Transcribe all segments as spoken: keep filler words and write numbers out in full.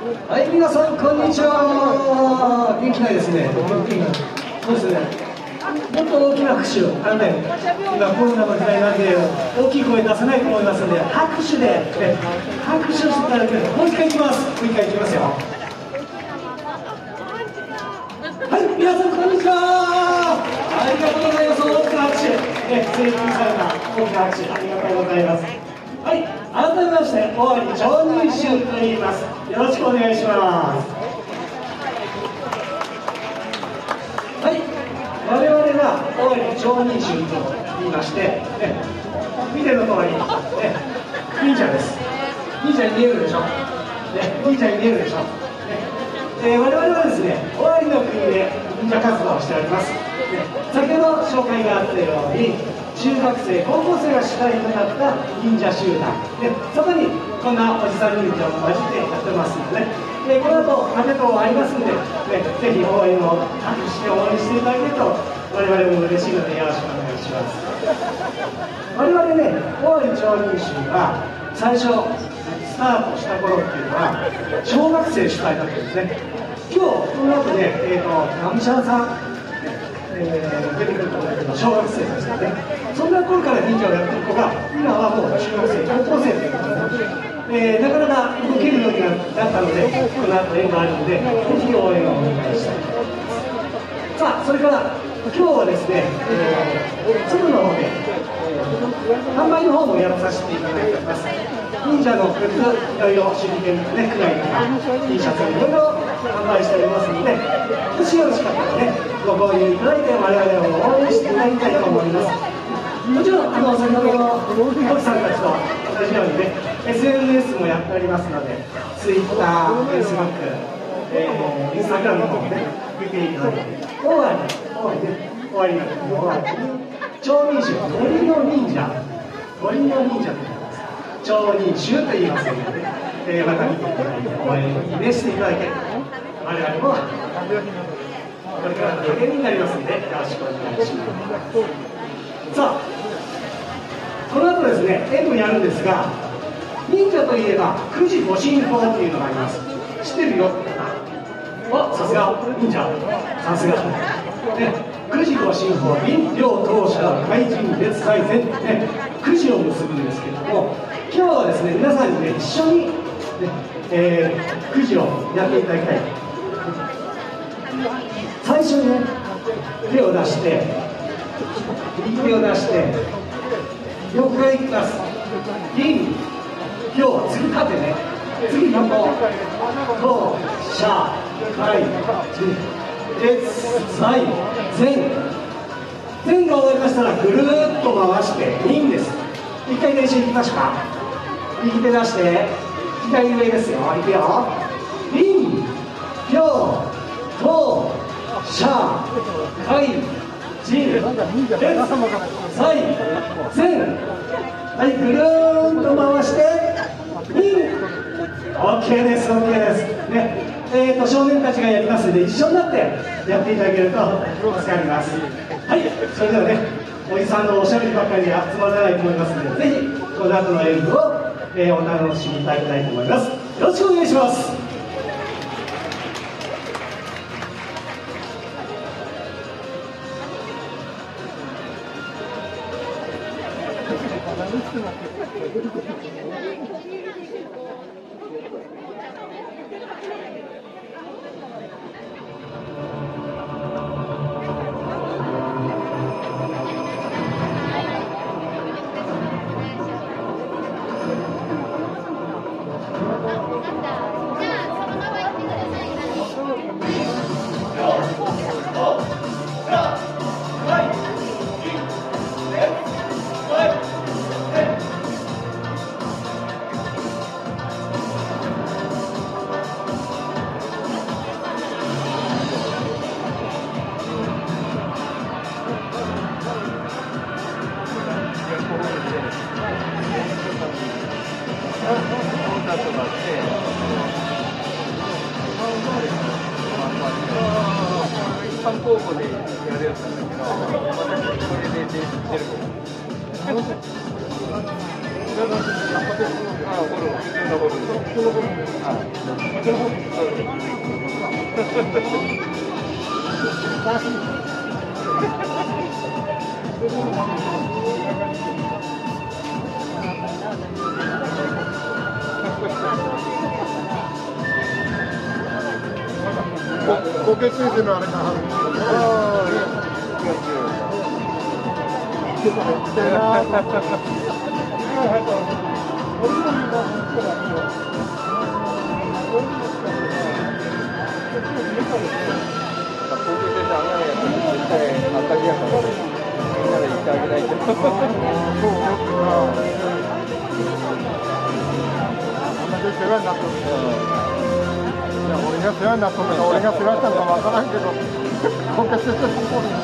はい、皆さんこんにちは。元気ないですね。元気ない。そうですね。もっと大きな拍手を、あのね、今コロナの時代なんで大きい声出せないと思いますので、拍手で、ね、拍手をしていただけると、もう一回いきます。もう一回いきますよ。はい、皆さんこんにちは。ありがとうございます。大きな拍手、ね、成功された大きな拍手、ありがとうございます。はい、改めまして、尾張町人衆と言います。よろしくお願いします。はい、我々が尾張町人衆と言いまして、ね、見ての通り、ね、忍者です。忍者に見えるでしょ。ね、忍者に見えるでしょ。ね、えー、我々はですね、尾張の国で忍者活動をしております。ね、先ほど紹介があったように、中学生、高校生が主体となった忍者集団で、そこにこんなおじさん忍者を混じってやってますので、ね、でこの後雨とありますので、ね、ぜひ応援を拍手して応援していただけると我々も嬉しいのでよろしくお願いします。我々ね、尾張町人衆が最初スタートした頃っていうのは小学生主体だったんですね。今日この後ね、えーと、ナムシャンさんえー、出てくると思うんだけど、小学生ですよね。そんな頃から忍者をやってる子が今はもう中学生、高校生ということで、えー、なかなか動けるようになったので、この後縁があるので、ぜひ応援をお願いしたいと思います。さあ、それから今日はですね、えー、鶴の方で、えー、販売の方もやらさせていただいております。忍者のグッズ、いろいろ手裏剣とかね、クライとか T シャツいろいろ販売しておりますので、もしよろしかったらね、ご購入いただいて我々を応援していただきたいと思います。もちろん、あの先ほどのトキさんたちと同じようにね、エスエヌエス もやっておりますので、Twitter、Facebook、えー、Instagram の方もね、見ていただいて、尾張、尾張ね、尾張の尾張に、町人衆、鳥の忍者、鳥の忍者と言います。町人衆と言いますので、ね、えー、また見ていただいて、応援を示していただけると、我々もこれからの励みになりますので、よろしくお願いします。さあ、この後ですね、演舞やるんですが、忍者といえば、九時五神法というのがあります。知ってるよって方。お、さすが、忍者。さすが。ね、九時五神法、陰陽当社、怪人、別大前、ね、九時を結ぶんですけれども、今日はですね、皆さんにね、一緒に、ね、えー、九時をやっていただきたい。最初にね、手を出して、右手を出して、横からいきます。陰、陽、次縦ね。次横、当、社、会、月、財、前。前が終わりましたら、ぐるーっと回して、陰です。一回練習いきましょうか。右手出して、左上ですよ。いくよ。陰、陽、当、社、会、人、月、財、前。はい、ぐるーんと回して、陰。OK です、OK です。ね、えーと、少年たちがやりますので、一緒になってやっていただけると助かります。はい、それではね、おじさんのおしゃべりばっかりで集まらないと思いますので、ぜひ、この後の演舞を、えー、お楽しみいただきたいと思います。よろしくお願いします。 一般公募でやるやつなんだけど、私これで出ると思う。ああ、ゴルフ、普通のゴルフ。はい。 高血水のあれがある。俺が世話になったのか、俺が世話したのかわからんけど、高血水のここに。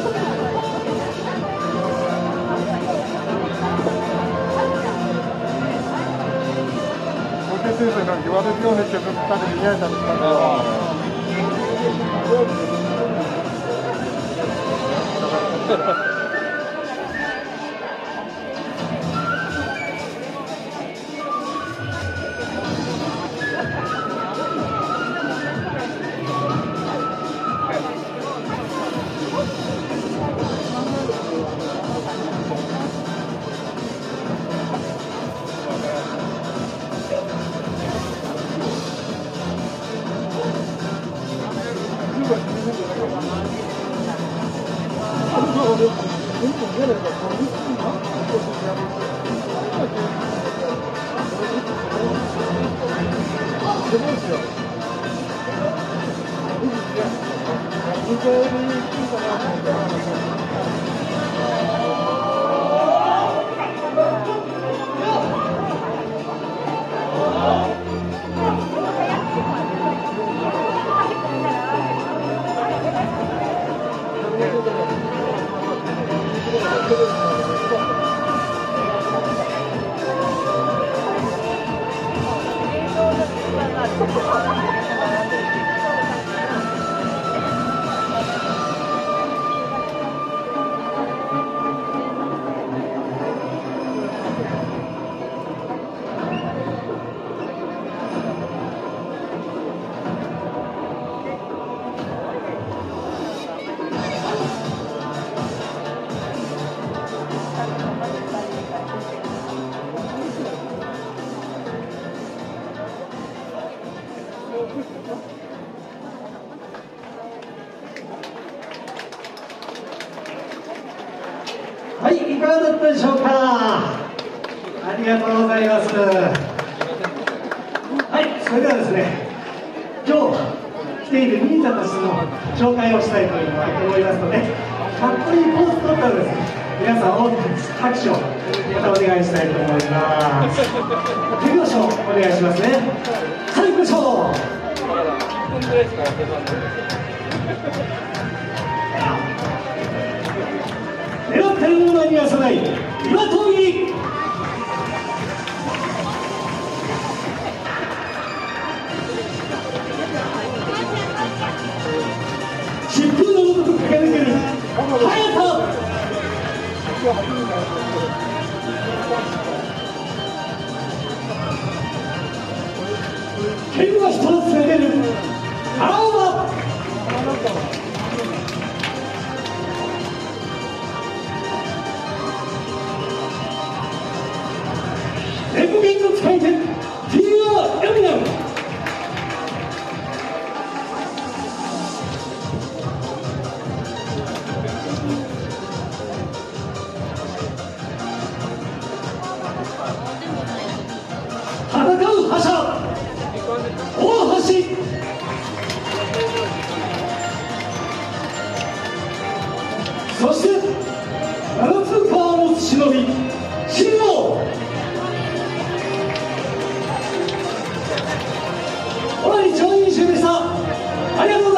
高血水の言われるように削ったり見えたりしたんだよ。 はい、いかがだったでしょうか。ありがとうございます。はい、それではですね、今日来ている忍者たちの紹介をしたいと思いますので、かっこいいポーズ取ったらですね、皆さん大きく拍手をまたお願いしたいと思います。手拍子をお願いしますね。はい、行きましょう。狙ってるものにはさない岩飛び。疾風のごとく駆け抜ける速さ。剣が人を連れてる青葉。レコギンの使い手 ティーアール エミナム。戦う覇者大橋。そして七つ川の忍び神王。小谷長忍衆でした。ありがとうございました。